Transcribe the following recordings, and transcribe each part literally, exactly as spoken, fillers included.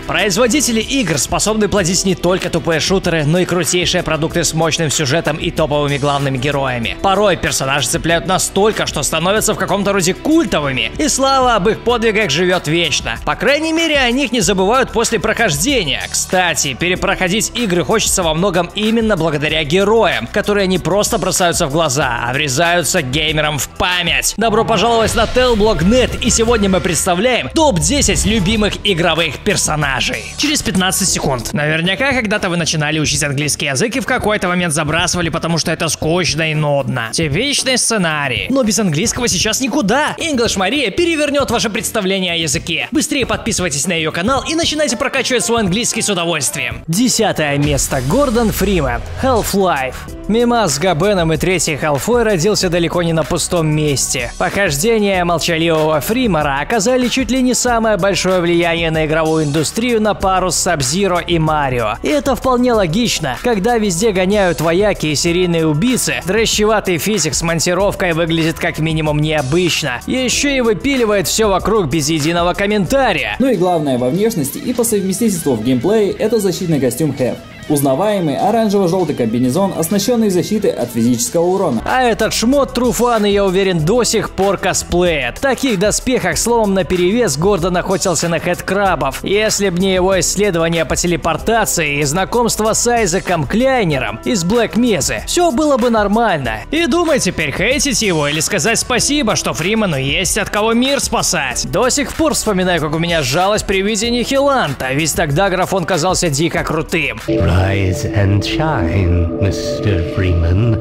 Производители игр способны плодить не только тупые шутеры, но и крутейшие продукты с мощным сюжетом и топовыми главными героями. Порой персонажи цепляют настолько, что становятся в каком-то роде культовыми, и слава об их подвигах живет вечно. По крайней мере, о них не забывают после прохождения. Кстати, перепроходить игры хочется во многом именно благодаря героям, которые не просто бросаются в глаза, а врезаются геймерам в память. Добро пожаловать на Telblog точка нет, и сегодня мы представляем топ десять любимых игровых персонажей. Через пятнадцать секунд. Наверняка когда-то вы начинали учить английский язык и в какой-то момент забрасывали, потому что это скучно и нудно. Типичный сценарий. Но без английского сейчас никуда. English Maria перевернет ваше представление о языке. Быстрее подписывайтесь на ее канал и начинайте прокачивать свой английский с удовольствием. Десятое место. Гордон Фриман. Half-Life. Мимас с Габеном и третьей Half-Life родился далеко не на пустом месте. Похождения молчаливого Фримара оказали чуть ли не самое большое влияние на игровую индустрию на пару с Sub-Zero и Марио. И это вполне логично. Когда везде гоняют вояки и серийные убийцы, дрочеватый физик с монтировкой выглядит как минимум необычно. Еще и выпиливает все вокруг без единого комментария. Ну и главное во внешности и по совместительству в геймплее — это защитный костюм Хэв. Узнаваемый оранжево-желтый комбинезон, оснащенный защитой от физического урона. А этот шмот труфаны, я уверен, до сих пор косплеят. В таких доспехах словом наперевес Гордон охотился на хэдкрабов. Если б не его исследования по телепортации и знакомство с Айзеком Кляйнером из Black Mesa, все было бы нормально. И думай теперь, хейтить его или сказать спасибо, что Фриману есть от кого мир спасать. До сих пор вспоминаю, как у меня сжалось при виде Нихиланта, ведь тогда графон казался дико крутым. Rise and shine, мистер Freeman.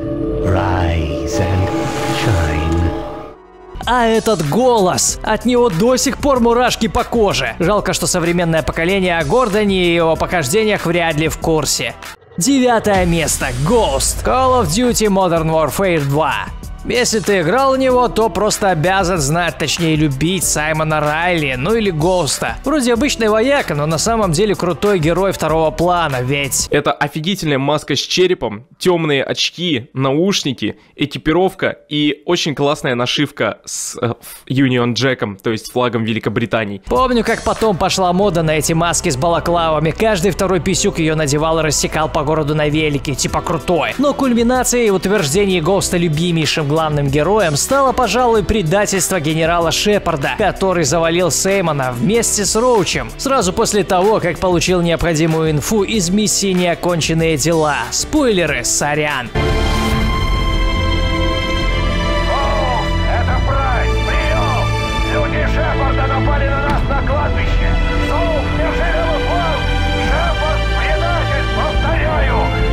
Rise and shine. А этот голос! От него до сих пор мурашки по коже. Жалко, что современное поколение о Гордоне и его похождениях вряд ли в курсе. Девятое место. Ghost. Call of Duty Modern Warfare два. Если ты играл в него, то просто обязан знать, точнее любить Саймона Райли, ну или Гоуста. Вроде обычный вояка, но на самом деле крутой герой второго плана, ведь... Это офигительная маска с черепом, темные очки, наушники, экипировка и очень классная нашивка с э, Union Jack'ом, то есть флагом Великобритании. Помню, как потом пошла мода на эти маски с балаклавами. Каждый второй писюк ее надевал и рассекал по городу на велике, типа крутой. Но кульминацией утверждений Гоуста любимейшим главным героем стало, пожалуй, предательство генерала Шепарда, который завалил Сеймона вместе с Роучем сразу после того, как получил необходимую инфу из миссии «Неоконченные дела». Спойлеры, сорян. Это Прайс, прием! Люди Шепарда напали на нас на кладбище! Соуп, держи его флаг! Шепард предатель, повторяю!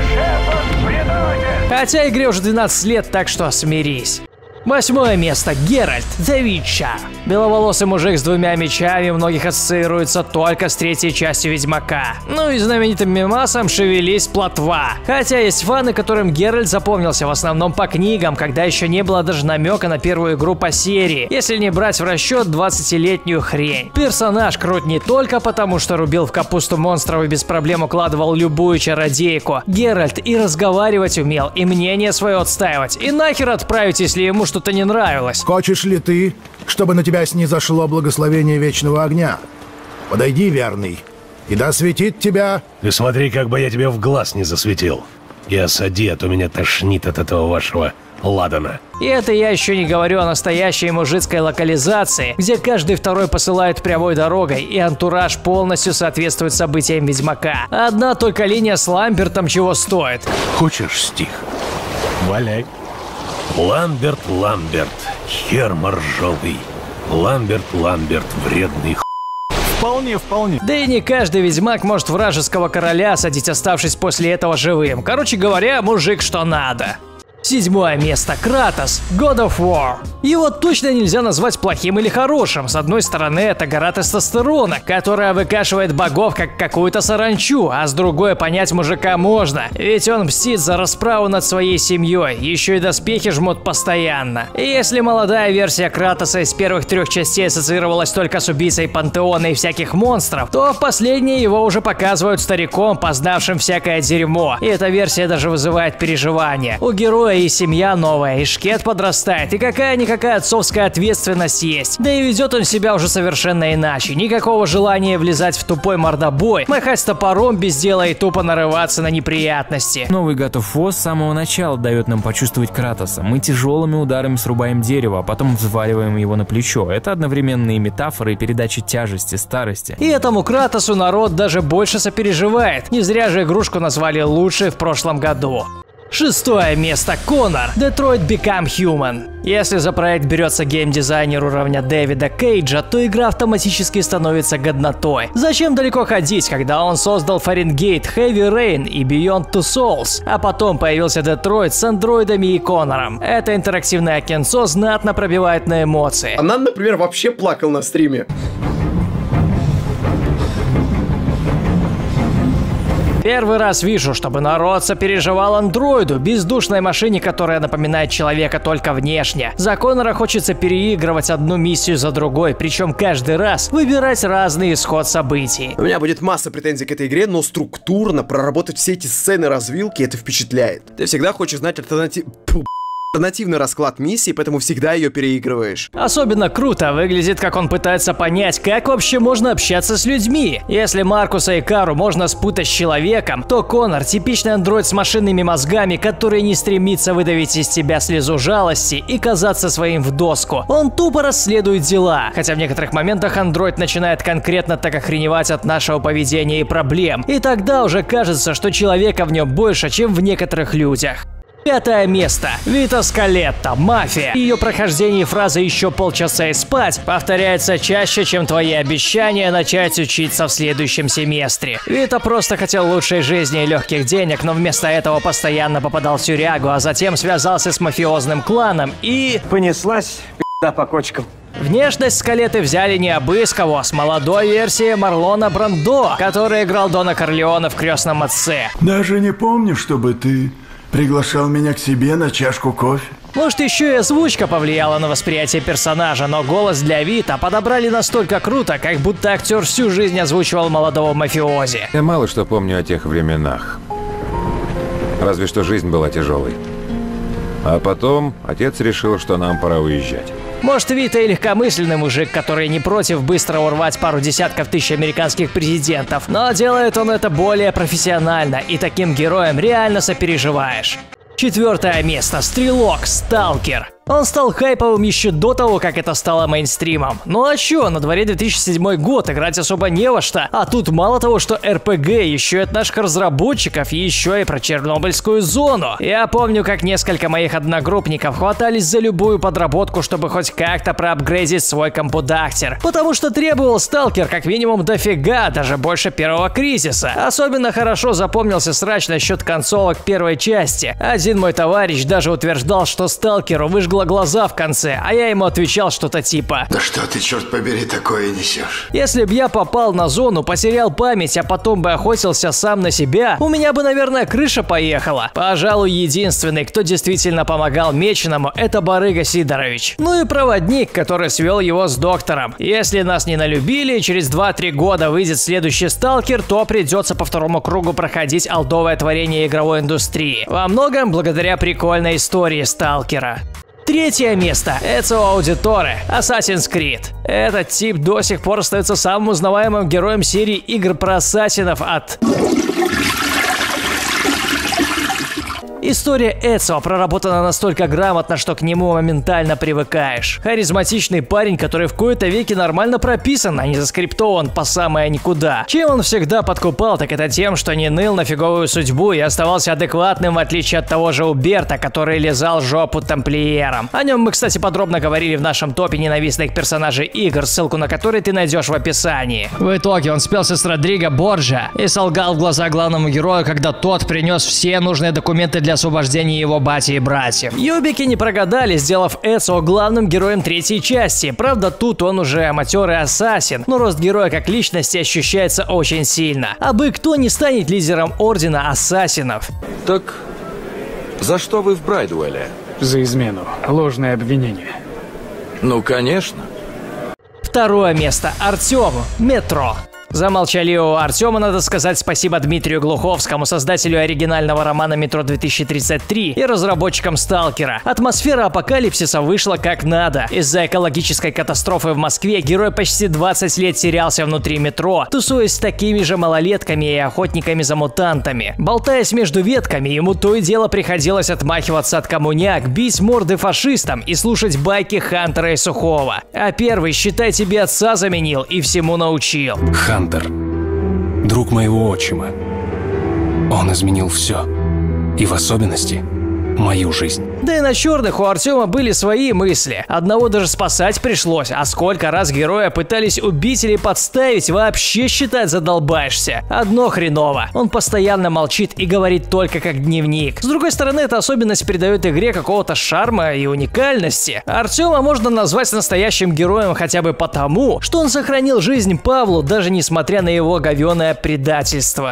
Шепард предатель! Хотя игре уже двенадцать лет, так что смирись. Восьмое место. Геральт, The Witcher. Беловолосый мужик с двумя мечами многих ассоциируется только с третьей частью Ведьмака. Ну и знаменитым мемасом «Шевелись, плотва». Хотя есть фаны, которым Геральт запомнился в основном по книгам, когда еще не было даже намека на первую игру по серии, если не брать в расчет двадцатилетнюю хрень. Персонаж крут не только потому, что рубил в капусту монстров и без проблем укладывал любую чародейку. Геральт и разговаривать умел, и мнение свое отстаивать, и нахер отправить, если ему что что-то не нравилось. Хочешь ли ты, чтобы на тебя снизошло благословение вечного огня? Подойди, верный, и да светит тебя... Ты смотри, как бы я тебе в глаз не засветил. И осади, а то меня тошнит от этого вашего ладана. И это я еще не говорю о настоящей мужицкой локализации, где каждый второй посылает прямой дорогой, и антураж полностью соответствует событиям Ведьмака. Одна только линия с Ламбертом чего стоит. Хочешь стих? Валяй. Ламберт, Ламберт, хер моржовый. Ламберт, Ламберт, вредный х... Вполне, вполне. Да и не каждый ведьмак может вражеского короля садить, оставшись после этого живым. Короче говоря, мужик что надо. Седьмое место. Кратос. God of War. Его точно нельзя назвать плохим или хорошим. С одной стороны, это гора тестостерона, которая выкашивает богов как какую-то саранчу, а с другой понять мужика можно. Ведь он мстит за расправу над своей семьей, еще и доспехи жмут постоянно. И если молодая версия Кратоса из первых трех частей ассоциировалась только с убийцей пантеона и всяких монстров, то в последней его уже показывают стариком, познавшим всякое дерьмо. И эта версия даже вызывает переживания. У героя и семья новая, и шкет подрастает, и какая-никакая отцовская ответственность есть. Да и ведет он себя уже совершенно иначе. Никакого желания влезать в тупой мордобой, махать топором без дела и тупо нарываться на неприятности. Новый God of War с самого начала дает нам почувствовать Кратоса. Мы тяжелыми ударами срубаем дерево, а потом взваливаем его на плечо. Это одновременные метафоры и передачи тяжести, старости. И этому Кратосу народ даже больше сопереживает. Не зря же игрушку назвали лучшей в прошлом году. Шестое место. Конор. Detroit Become Human. Если за проект берется геймдизайнер уровня Дэвида Кейджа, то игра автоматически становится годнотой. Зачем далеко ходить, когда он создал Фаренгейт, Heavy Rain и Beyond Two Souls, а потом появился Детройт с андроидами и Конором. Это интерактивное кинцо знатно пробивает на эмоции. Анан, например, вообще плакал на стриме. Первый раз вижу, чтобы народ сопереживал андроиду, бездушной машине, которая напоминает человека только внешне. За Конора хочется переигрывать одну миссию за другой, причем каждый раз выбирать разный исход событий. У меня будет масса претензий к этой игре, но структурно проработать все эти сцены развилки, это впечатляет. Ты всегда хочешь знать альтернатив... альтернативный расклад миссии, поэтому всегда ее переигрываешь. Особенно круто выглядит, как он пытается понять, как вообще можно общаться с людьми. Если Маркуса и Кару можно спутать с человеком, то Конор — типичный андроид с машинными мозгами, который не стремится выдавить из тебя слезу жалости и казаться своим в доску. Он тупо расследует дела. Хотя в некоторых моментах андроид начинает конкретно так охреневать от нашего поведения и проблем. И тогда уже кажется, что человека в нем больше, чем в некоторых людях. Пятое место. Вита Скалетта. Мафия. Ее прохождение фразы «еще полчаса и спать» повторяется чаще, чем твои обещания начать учиться в следующем семестре. Вита просто хотел лучшей жизни и легких денег, но вместо этого постоянно попадал в тюрягу, а затем связался с мафиозным кланом и... Понеслась пи***а по кочкам. Внешность Скалетты взяли не абы с кого, с молодой версии Марлона Брандо, который играл Дона Корлеона в «Крестном отце». Даже не помню, чтобы ты... приглашал меня к себе на чашку кофе. Может, еще и озвучка повлияла на восприятие персонажа, но голос для Вита подобрали настолько круто, как будто актер всю жизнь озвучивал молодого мафиози. Я мало что помню о тех временах. Разве что жизнь была тяжелой. А потом отец решил, что нам пора уезжать. Может, Вита и легкомысленный мужик, который не против быстро урвать пару десятков тысяч американских президентов, но делает он это более профессионально, и таким героям реально сопереживаешь. Четвертое место. Стрелок. Сталкер. Он стал хайповым еще до того, как это стало мейнстримом. Ну а чё, на дворе две тысячи седьмой год, играть особо не во что. А тут мало того, что эр пи джи, еще и от наших разработчиков, еще и про Чернобыльскую зону. Я помню, как несколько моих одногруппников хватались за любую подработку, чтобы хоть как-то проапгрейдить свой компудактер. Потому что требовал Сталкер как минимум дофига, даже больше первого кризиса. Особенно хорошо запомнился срач насчет концовок первой части. Один мой товарищ даже утверждал, что Сталкеру выжгло глаза в конце, а я ему отвечал что-то типа: да что ты, черт побери, такое несешь? Если б я попал на зону, потерял память, а потом бы охотился сам на себя, у меня бы, наверное, крыша поехала. Пожалуй, единственный, кто действительно помогал Меченому, это Барыга Сидорович. Ну и проводник, который свел его с доктором. Если нас не налюбили, через два-три года выйдет следующий Сталкер, то придется по второму кругу проходить олдовое творение игровой индустрии. Во многом благодаря прикольной истории Сталкера. Третье место. Эцио Аудиторе. Assassin's Creed. Этот тип до сих пор остается самым узнаваемым героем серии игр про ассасинов от... История Эцио проработана настолько грамотно, что к нему моментально привыкаешь. Харизматичный парень, который в кои-то веки нормально прописан, а не заскриптован по самое никуда. Чем он всегда подкупал, так это тем, что не ныл на фиговую судьбу и оставался адекватным, в отличие от того же Уберта, который лизал жопу тамплиерам. О нем мы, кстати, подробно говорили в нашем топе ненавистных персонажей игр, ссылку на который ты найдешь в описании. В итоге он спелся с Родриго Борджа и солгал в глаза главному герою, когда тот принес все нужные документы для освобождения его бати и братьев. Юбики не прогадали, сделав Эцио главным героем третьей части. Правда, тут он уже аматер и ассасин, но рост героя как личности ощущается очень сильно. А бы кто не станет лидером Ордена Ассасинов? Так, за что вы в Брайдуэле? За измену. Ложное обвинение. Ну, конечно. Второе место. Артем. Метро. За молчаливого Артема надо сказать спасибо Дмитрию Глуховскому, создателю оригинального романа «Метро две тысячи тридцать три» и разработчикам «Сталкера». Атмосфера апокалипсиса вышла как надо. Из-за экологической катастрофы в Москве герой почти двадцать лет терялся внутри метро, тусуясь с такими же малолетками и охотниками за мутантами. Болтаясь между ветками, ему то и дело приходилось отмахиваться от коммуняк, бить морды фашистам и слушать байки Хантера и Сухого. А первый, считай, тебе отца заменил и всему научил. Хантер, друг моего отчима. Он изменил все. И в особенности мою жизнь. Да и на черных у Артема были свои мысли. Одного даже спасать пришлось, а сколько раз героя пытались убить или подставить, вообще считать задолбаешься. Одно хреново. Он постоянно молчит и говорит только как дневник. С другой стороны, эта особенность придает игре какого-то шарма и уникальности. Артема можно назвать настоящим героем хотя бы потому, что он сохранил жизнь Павлу, даже несмотря на его говёное предательство.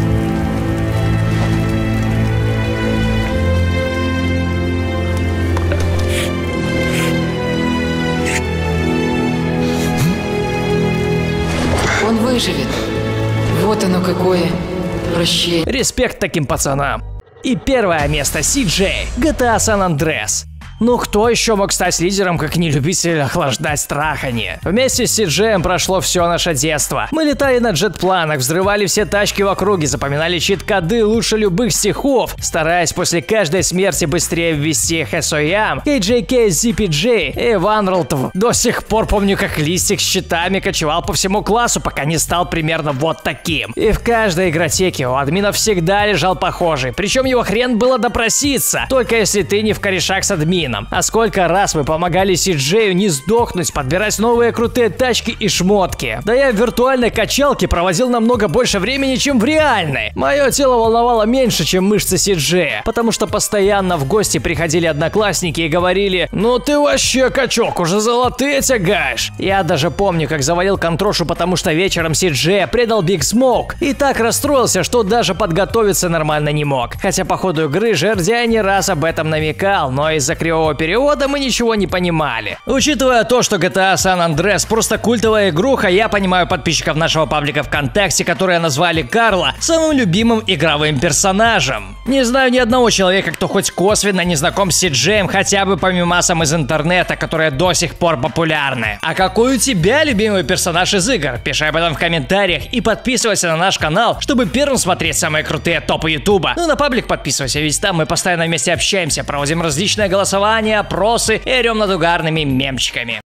Он выживет. Вот оно какое прощение. Респект таким пацанам. И первое место си джей, джи ти эй San Andreas. Ну кто еще мог стать лидером, как не любитель охлаждать траханье? Вместе с си джеем прошло все наше детство. Мы летали на джет-планах, взрывали все тачки в округе, запоминали чит-коды лучше любых стихов, стараясь после каждой смерти быстрее ввести хэсоям, кей джей кей, зет пи джей и Ванролтов. До сих пор помню, как листик с щитами кочевал по всему классу, пока не стал примерно вот таким. И в каждой игротеке у админа всегда лежал похожий, причем его хрен было допроситься, только если ты не в корешах с админом. А сколько раз вы помогали си джею не сдохнуть, подбирать новые крутые тачки и шмотки. Да я в виртуальной качалке проводил намного больше времени, чем в реальной. Мое тело волновало меньше, чем мышцы си джея, потому что постоянно в гости приходили одноклассники и говорили: ну ты вообще, качок, уже золотые тягаешь. Я даже помню, как завалил контрошу, потому что вечером си джея предал Big Smoke. И так расстроился, что даже подготовиться нормально не мог. Хотя по ходу игры Жердяй не раз об этом намекал, но из-за кривого перевода мы ничего не понимали. Учитывая то, что джи ти эй San Andreas просто культовая игруха, я понимаю подписчиков нашего паблика ВКонтакте, которые назвали Карла самым любимым игровым персонажем. Не знаю ни одного человека, кто хоть косвенно не знаком с си джеем, хотя бы по мемасам из интернета, которые до сих пор популярны. А какой у тебя любимый персонаж из игр? Пиши об этом в комментариях и подписывайся на наш канал, чтобы первым смотреть самые крутые топы ютуба. Ну на паблик подписывайся, ведь там мы постоянно вместе общаемся, проводим различные голосования, опросы и орем над угарными мемчиками.